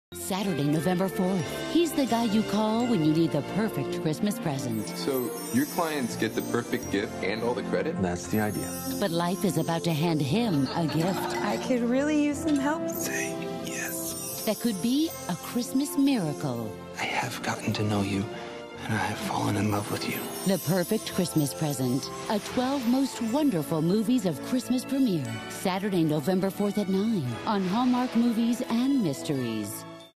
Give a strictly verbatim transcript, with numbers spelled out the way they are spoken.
Saturday, November fourth. He's the guy you call when you need the perfect Christmas present. So your clients get the perfect gift and all the credit? That's the idea. But life is about to hand him a gift. I could really use some help. Say yes. That could be a Christmas miracle. I have gotten to know you, and I have fallen in love with you. The perfect Christmas present. A twelve most wonderful movies of Christmas premiere. Saturday, November fourth at nine on Hallmark Movies and Mysteries.